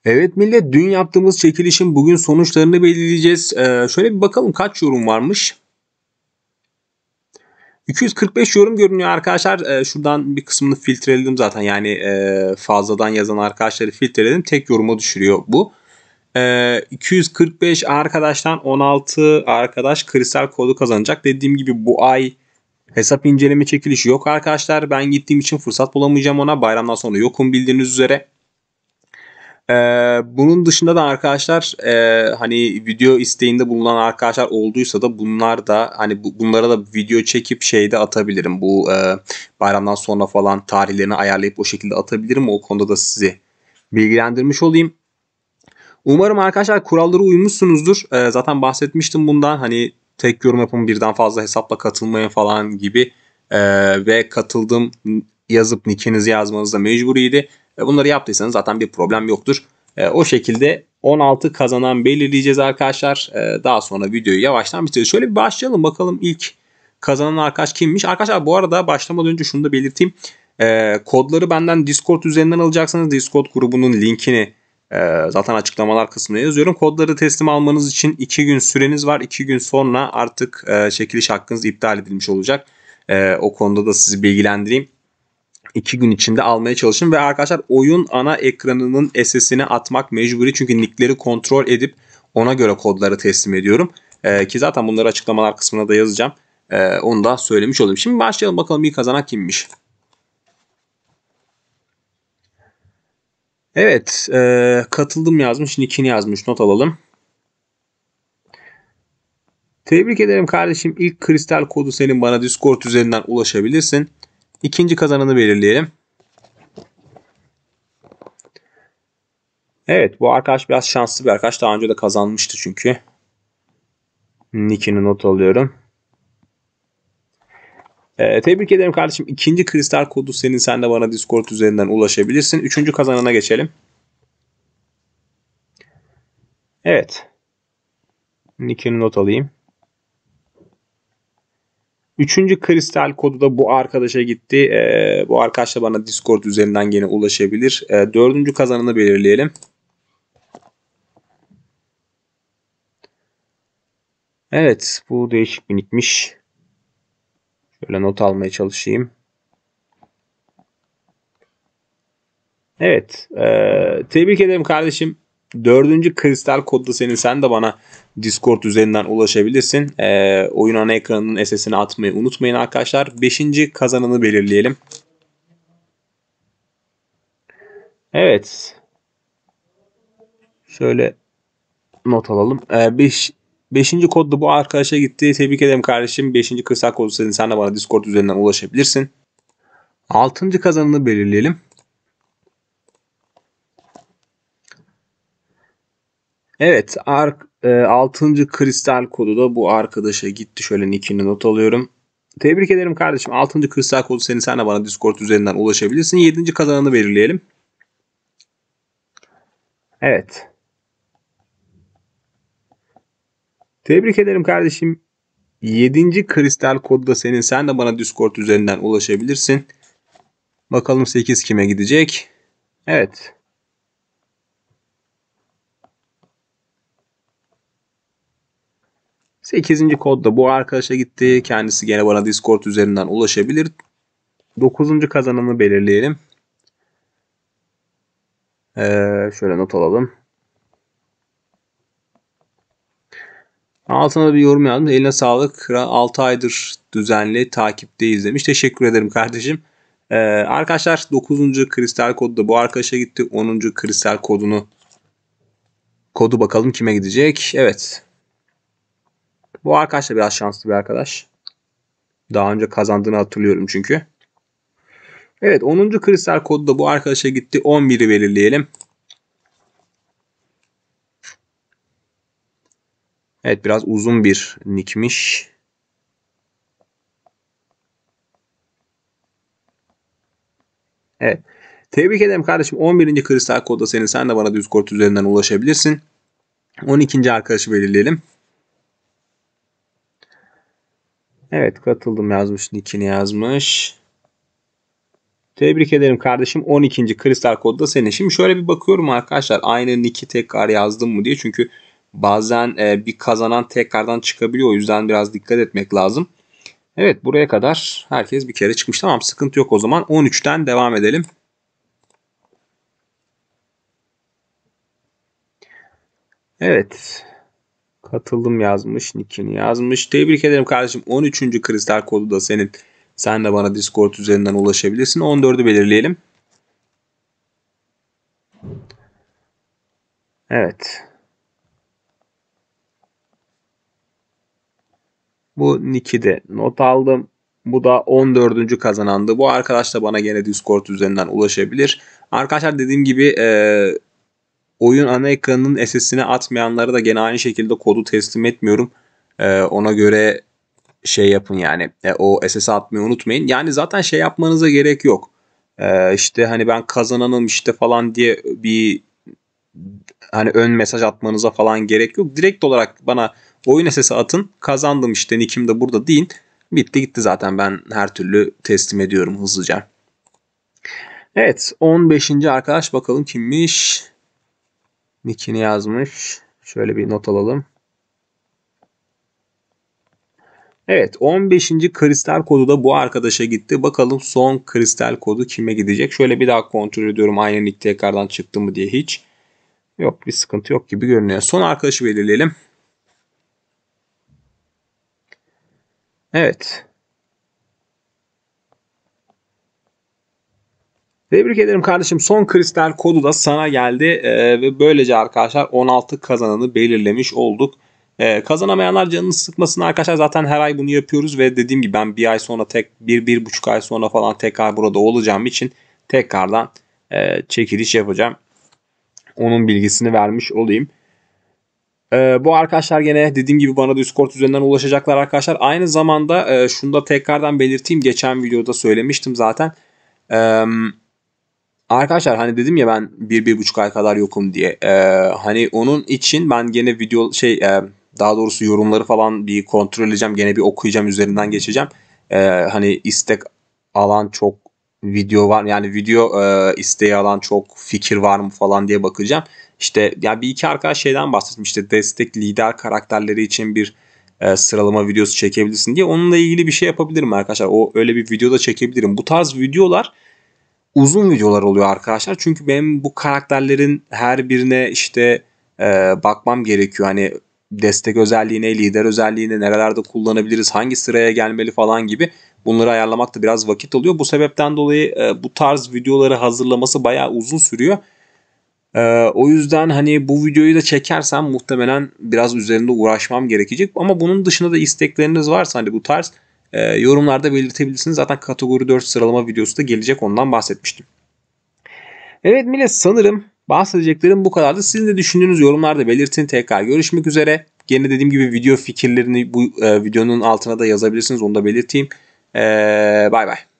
Evet millet, dün yaptığımız çekilişin bugün sonuçlarını belirleyeceğiz. Şöyle bir bakalım kaç yorum varmış. 245 yorum görünüyor arkadaşlar. Şuradan bir kısmını filtreledim zaten. Yani fazladan yazan arkadaşları filtreledim. Tek yoruma düşürüyor bu. 245 arkadaştan 16 arkadaş kristal kodu kazanacak. Dediğim gibi bu ay hesap inceleme çekilişi yok arkadaşlar. Ben gittiğim için fırsat bulamayacağım ona. Bayramdan sonra yokum bildiğiniz üzere. Bunun dışında da arkadaşlar hani video isteğinde bulunan arkadaşlar olduysa da bunlar da hani bunlara da video çekip şeyde atabilirim. Bu bayramdan sonra falan tarihlerini ayarlayıp o şekilde atabilirim. O konuda da sizi bilgilendirmiş olayım. Umarım arkadaşlar kurallara uymuşsunuzdur. Zaten bahsetmiştim bundan. Hani tek yorum yapın, birden fazla hesapla katılmayın falan gibi. Ve katıldım yazıp nickinizi yazmanız da mecburiydi. Bunları yaptıysanız zaten bir problem yoktur. O şekilde 16 kazanan belirleyeceğiz arkadaşlar. Daha sonra videoyu yavaştan bitireceğiz. Şöyle bir başlayalım bakalım ilk kazanan arkadaş kimmiş. Arkadaşlar bu arada başlamadan önce şunu da belirteyim. Kodları benden Discord üzerinden alacaksınız. Discord grubunun linkini zaten açıklamalar kısmına yazıyorum. Kodları teslim almanız için 2 gün süreniz var. 2 gün sonra artık çekiliş hakkınız iptal edilmiş olacak. O konuda da sizi bilgilendireyim. 2 gün içinde almaya çalışın ve arkadaşlar oyun ana ekranının SS'ini atmak mecburi. Çünkü nickleri kontrol edip ona göre kodları teslim ediyorum. Ki zaten bunları açıklamalar kısmına da yazacağım. Onu da söylemiş olayım. Şimdi başlayalım bakalım ilk kazanan kimmiş. Evet, katıldım yazmış, nickini yazmış, not alalım. Tebrik ederim kardeşim. İlk kristal kodu senin, bana Discord üzerinden ulaşabilirsin. İkinci kazananı belirleyelim. Evet, bu arkadaş biraz şanslı bir arkadaş. Daha önce de kazanmıştı çünkü. Nickini not alıyorum. Tebrik ederim kardeşim. İkinci kristal kodu senin. Sen de bana Discord üzerinden ulaşabilirsin. Üçüncü kazanana geçelim. Evet. Nickini not alayım. Üçüncü kristal kodu da bu arkadaşa gitti. Bu arkadaş da bana Discord üzerinden gene ulaşabilir. Dördüncü kazananı belirleyelim. Evet, bu değişik bir nickmiş. Şöyle not almaya çalışayım. Evet. Tebrik ederim kardeşim. Dördüncü kristal kodlu senin. Sen de bana Discord üzerinden ulaşabilirsin. Oyun ana ekranının SS'ini atmayı unutmayın arkadaşlar. Beşinci kazananı belirleyelim. Evet. Şöyle not alalım. Beşinci kodlu bu arkadaşa gitti. Tebrik ederim kardeşim. Beşinci kristal kodu senin. Sen de bana Discord üzerinden ulaşabilirsin. Altıncı kazananı belirleyelim. Evet, 6. kristal kodu da bu arkadaşa gitti. Şöyle nickini not alıyorum. Tebrik ederim kardeşim. 6. kristal kodu senin. Sen de bana Discord üzerinden ulaşabilirsin. 7. kazananı belirleyelim. Evet. Tebrik ederim kardeşim. 7. kristal kodu da senin. Sen de bana Discord üzerinden ulaşabilirsin. Bakalım 8 kime gidecek? Evet. 8. kod da bu arkadaşa gitti. Kendisi gene bana Discord üzerinden ulaşabilir. 9. kazananı belirleyelim. Şöyle not alalım. Altına da bir yorum yazdım. Eline sağlık. 6 aydır düzenli takipteyiz demiş. Teşekkür ederim kardeşim. Arkadaşlar 9. kristal kodu da bu arkadaşa gitti. 10. kristal kodu bakalım kime gidecek. Evet. Bu arkadaş da biraz şanslı bir arkadaş. Daha önce kazandığını hatırlıyorum çünkü. Evet, 10. kristal kodu da bu arkadaşa gitti. 11'i belirleyelim. Evet, biraz uzun bir nickmiş. Evet. Tebrik ederim kardeşim. 11. kristal kodu senin. Sen de bana Discord üzerinden ulaşabilirsin. 12. arkadaşı belirleyelim. Evet, katıldım yazmış. Nickini yazmış. Tebrik ederim kardeşim. 12. kristal kodu da senin. Şimdi şöyle bir bakıyorum arkadaşlar. Aynı nick'i tekrar yazdım mı diye. Çünkü bazen bir kazanan tekrardan çıkabiliyor. O yüzden biraz dikkat etmek lazım. Evet, buraya kadar herkes bir kere çıkmış. Tamam, sıkıntı yok o zaman. 13'ten devam edelim. Evet. Katıldım yazmış. Nick'ini yazmış. Tebrik ederim kardeşim. 13. kristal kodu da senin. Sen de bana Discord üzerinden ulaşabilirsin. 14'ü belirleyelim. Evet. Bu nick'i de not aldım. Bu da 14. kazanandı. Bu arkadaş da bana gene Discord üzerinden ulaşabilir. Arkadaşlar dediğim gibi oyun ana ekranının SS'ine atmayanlara da gene aynı şekilde kodu teslim etmiyorum. Ona göre şey yapın yani. O SS'e atmayı unutmayın. Yani zaten şey yapmanıza gerek yok. İşte hani ben kazananım işte falan diye bir hani ön mesaj atmanıza falan gerek yok. Direkt olarak bana oyun SS'i atın. Kazandım işte, nick'im de burada deyin. Bitti gitti zaten, ben her türlü teslim ediyorum hızlıca. Evet, 15. arkadaş bakalım kimmiş? Nick'ini yazmış. Şöyle bir not alalım. Evet, 15. kristal kodu da bu arkadaşa gitti. Bakalım son kristal kodu kime gidecek? Şöyle bir daha kontrol ediyorum aynı nick tekrardan çıktı mı diye hiç. Yok, bir sıkıntı yok gibi görünüyor. Son arkadaşı belirleyelim. Evet. Tebrik ederim kardeşim. Son kristal kodu da sana geldi. Ve böylece arkadaşlar 16 kazananı belirlemiş olduk. Kazanamayanlar canını sıkmasın arkadaşlar. Zaten her ay bunu yapıyoruz ve dediğim gibi ben bir ay sonra bir buçuk ay sonra falan tekrar burada olacağım için tekrardan çekiliş yapacağım. Onun bilgisini vermiş olayım. Bu arkadaşlar gene dediğim gibi bana Discord üzerinden ulaşacaklar arkadaşlar. Aynı zamanda şunu da tekrardan belirteyim. Geçen videoda söylemiştim zaten. Arkadaşlar hani dedim ya ben bir buçuk ay kadar yokum diye. Hani onun için ben gene video daha doğrusu yorumları falan bir kontrol edeceğim. Gene bir okuyacağım, üzerinden geçeceğim. Hani istek alan çok video var. Yani video isteği alan çok fikir var mı falan diye bakacağım. İşte ya bir iki arkadaş şeyden bahsetmişti. Destek lider karakterleri için bir sıralama videosu çekebilirsin diye. Onunla ilgili bir şey yapabilirim arkadaşlar. O öyle bir video da çekebilirim. Bu tarz videolar uzun videolar oluyor arkadaşlar. Çünkü benim bu karakterlerin her birine işte bakmam gerekiyor. Hani destek özelliğine, lider özelliğine nerelerde kullanabiliriz, hangi sıraya gelmeli falan gibi. Bunları ayarlamak da biraz vakit alıyor. Bu sebepten dolayı bu tarz videoları hazırlaması bayağı uzun sürüyor. O yüzden hani bu videoyu da çekersem muhtemelen biraz üzerinde uğraşmam gerekecek. Ama bunun dışında da istekleriniz varsa hani bu tarz yorumlarda belirtebilirsiniz. Zaten kategori 4 sıralama videosu da gelecek, ondan bahsetmiştim. Evet millet, sanırım bahsedeceklerim bu kadardı. Sizin de düşündüğünüz yorumlarda belirtin. Tekrar görüşmek üzere. Gene dediğim gibi video fikirlerini bu videonun altına da yazabilirsiniz. Onu da belirteyim. Bay bay.